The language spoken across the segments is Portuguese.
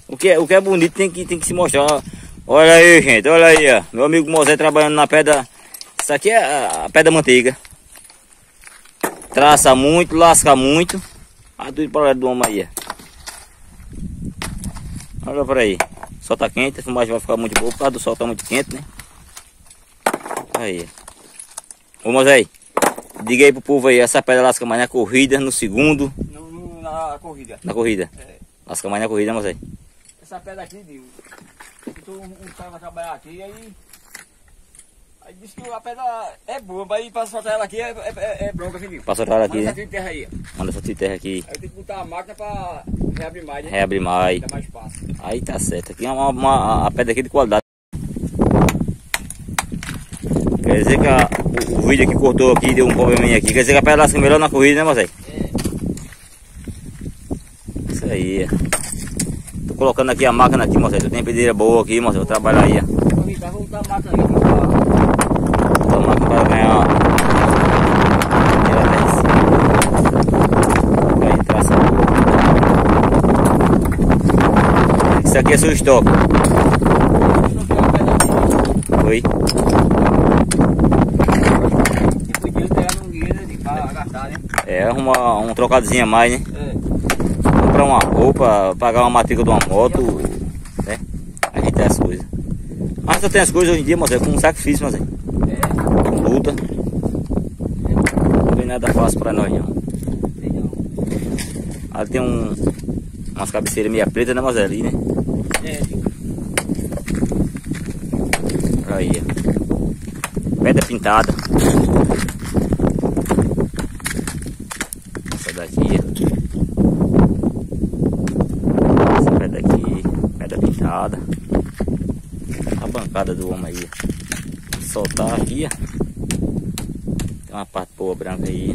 O que é bonito tem que se mostrar. Olha aí, gente, olha aí, ó. Meu amigo Mosé trabalhando na pedra. Isso aqui é a pedra manteiga. Traça muito, lasca muito. Olha tudo para lá do homem aí, ó. Olha por aí. O sol tá quente, a filmagem vai ficar muito boa por causa do sol tá muito quente, né? Aí. Ô Mosé, diga aí pro povo aí, essa pedra lasca mais na corrida, no segundo. Na corrida. Na corrida. É. Lasca mais na corrida, Mosé. Essa pedra aqui, viu? Um cara vai trabalhar aqui, aí disse que a pedra é boa, mas para soltar ela aqui é bronca, viu? Pra soltar ela aqui, Manda né? essa terra aí. Manda essa terra aqui. Aí tem que botar a máquina para reabrir mais, né? Reabre mais. Dá mais espaço. Aí tá certo. Aqui é a pedra aqui de qualidade. Quer dizer que o vídeo que cortou aqui deu um probleminha aqui. Quer dizer que a pedra lasca melhor na corrida, né, Mosé? É. Isso aí. Tô colocando aqui a máquina aqui, Mosé. Tu tem pedreira boa aqui, Mosé. Vou trabalhar aí, ó. Vou botar a máquina aí. Botar a máquina para ganhar. Aí, traça. Isso aqui é seu estoque. Oi? É, arruma um trocadozinho a mais, né? É. Comprar uma roupa, pagar uma matrícula de uma moto, né? A gente tem as coisas. Mas eu tenho as coisas hoje em dia, mas é com um sacrifício, mas é. Com luta. Não vem nada fácil pra nós, não. Ali tem umas cabeceiras meia preta, né, mas é ali, né? Olha aí, ó. Pedra pintada. Essa daqui, essa pedra aqui, pedra pintada. A bancada do homem aí. Vou soltar aqui, ó. Tem uma parte boa branca aí.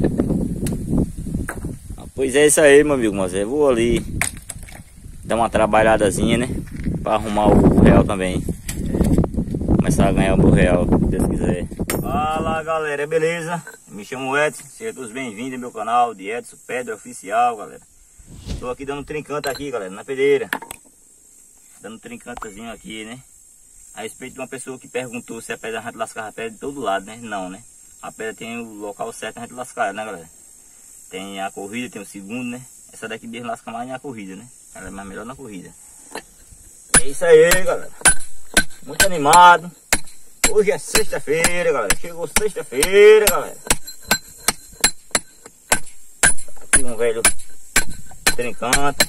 Pois é isso aí, meu amigo, mas eu vou ali dar uma trabalhadazinha, né? Pra arrumar o real também. Começar a ganhar o real, se Deus quiser. Fala galera, beleza? Me chamo Edson, sejam todos bem-vindos ao meu canal de Edson Pedra Oficial, galera. Estou aqui dando um trincante aqui, galera, na pedreira. Dando um trincantezinho aqui, né? A respeito de uma pessoa que perguntou se a pedra a gente lascava a pedra de todo lado, né? Não, né? A pedra tem o local certo a gente lascar, né, galera? Tem a corrida, tem o segundo, né? Essa daqui mesmo lasca mais na corrida, né? Ela é mais melhor na corrida. É isso aí, galera. Muito animado. Hoje é sexta-feira, galera. Chegou sexta-feira, galera. Aqui um velho trincante.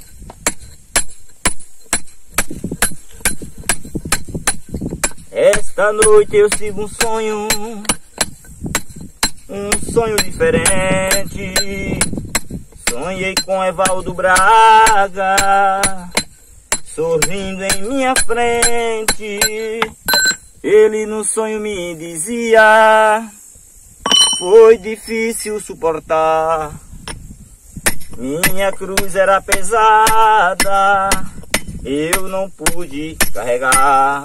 Esta noite eu sigo um sonho. Um sonho diferente. Sonhei com Evaldo Braga sorrindo em minha frente. Ele no sonho me dizia: foi difícil suportar, minha cruz era pesada, eu não pude carregar.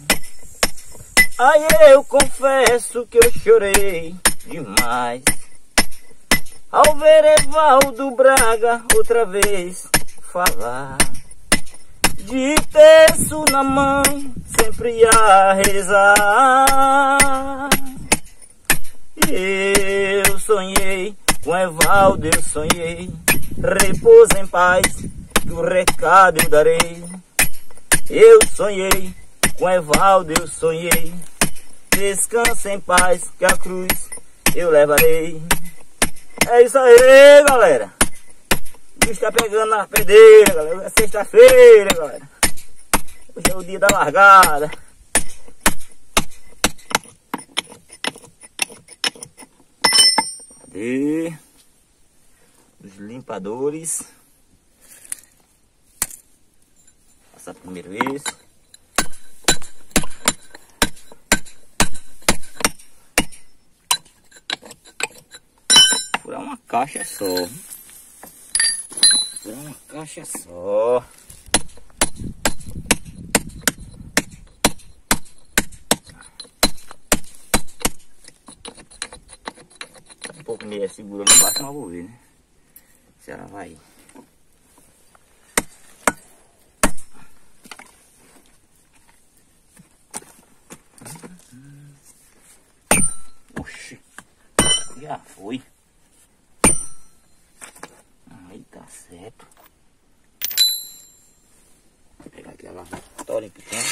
Aí eu confesso que eu chorei demais ao ver Evaldo Braga outra vez falar. De terço na mão, sempre a rezar. E eu sonhei com Evaldo, eu sonhei. Repousa em paz, que o recado eu darei. Eu sonhei com Evaldo, eu sonhei. Descansa em paz, que a cruz eu levarei. É isso aí, galera. O bicho tá pegando na pedreira, galera. É sexta-feira, galera. Hoje é o dia da largada. Cadê os limpadores? Passar primeiro esse. Furar uma caixa só. Uma caixa só. Um pouco meio segura ali embaixo, mas vou ver, né? Se ela vai. Já foi. Aí tá certo. Vou pegar aqui a lavatória pequena.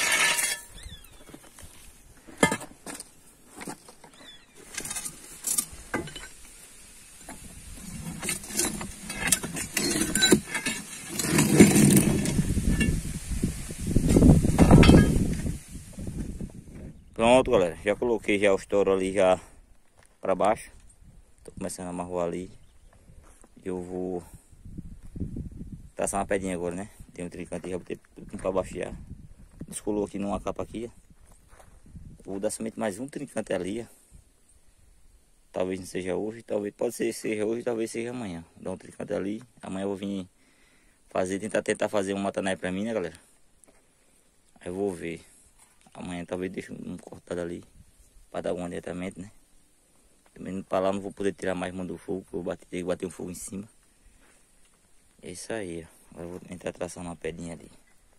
Pronto, galera, já coloquei já o estouro ali já para baixo. Tô começando a amarrar ali. Eu vou traçar uma pedrinha agora, né? Tem um trincante, já botei tudo para baixo já. Descolou aqui numa capa aqui, ó. Vou dar somente mais um trincante ali, ó. Talvez não seja hoje, talvez pode ser seja hoje, talvez seja amanhã. Dá um trincante ali. Amanhã eu vou vir fazer, tentar fazer um matané para mim, né, galera? Aí eu vou ver. Amanhã talvez deixe um cortado ali para dar um adiantamento, né? Também para lá não vou poder tirar mais mão do fogo, eu vou ter que bater um fogo em cima. É isso aí, ó. Agora eu vou entrar traçando uma pedrinha ali.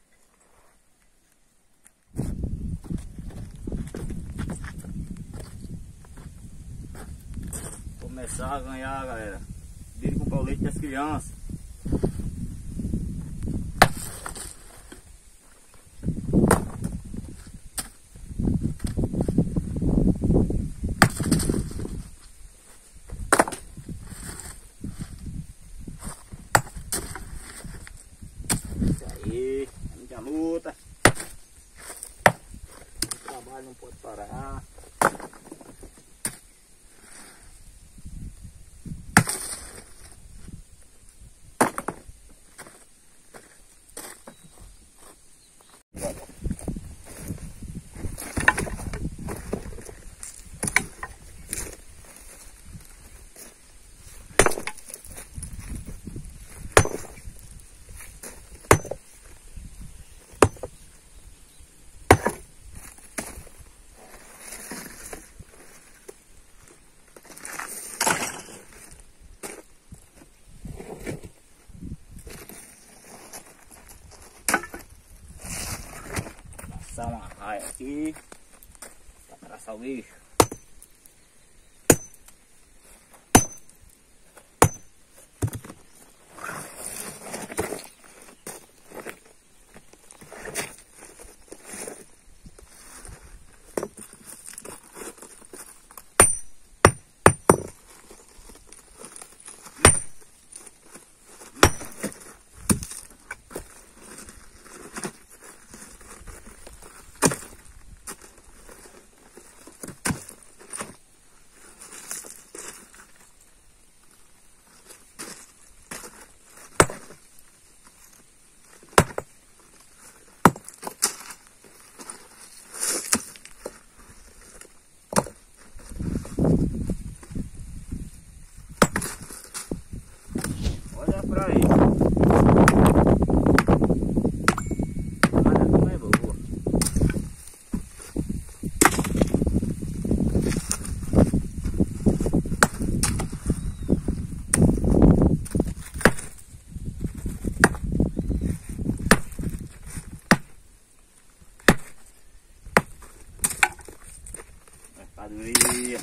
Começar a ganhar, galera. Vir com o leite das crianças. Muita luta. O trabalho não pode parar. Uma raia aqui para traçar o bicho. Mercadoria.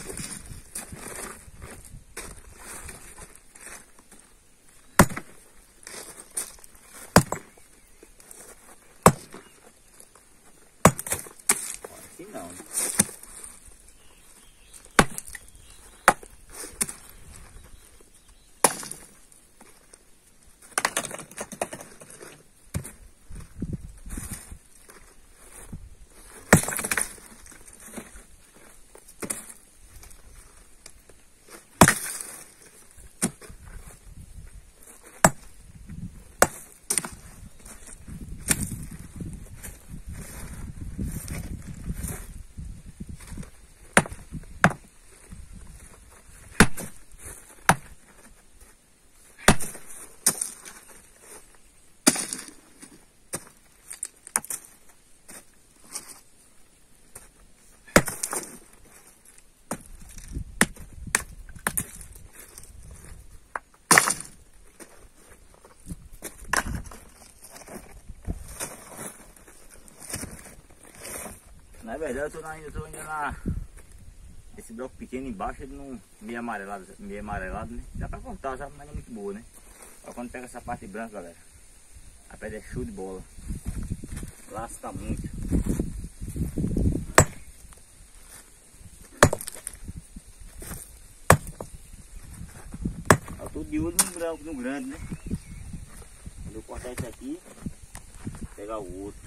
Assim não. Na verdade eu tô indo na esse bloco pequeno embaixo, ele não meio amarelado, né? Dá pra cortar, sabe? Mas não é muito boa, né? Ó, quando pega essa parte branca, galera, a pedra é show de bola. Lasca muito. Ó, tudo de olho no branco, no grande, né? Quando eu cortar esse aqui, vou pegar o outro.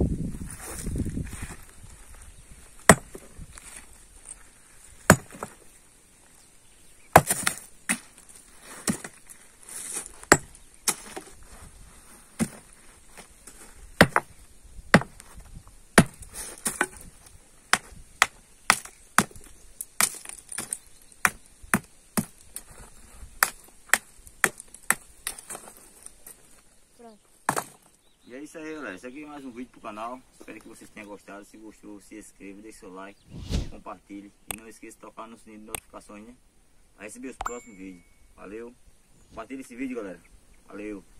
E é isso aí, galera. Esse aqui é mais um vídeo pro canal. Espero que vocês tenham gostado. Se gostou, se inscreva, deixe seu like, compartilhe. E não esqueça de tocar no sininho de notificações, né? Para receber os próximos vídeos. Valeu. Compartilhe esse vídeo, galera. Valeu.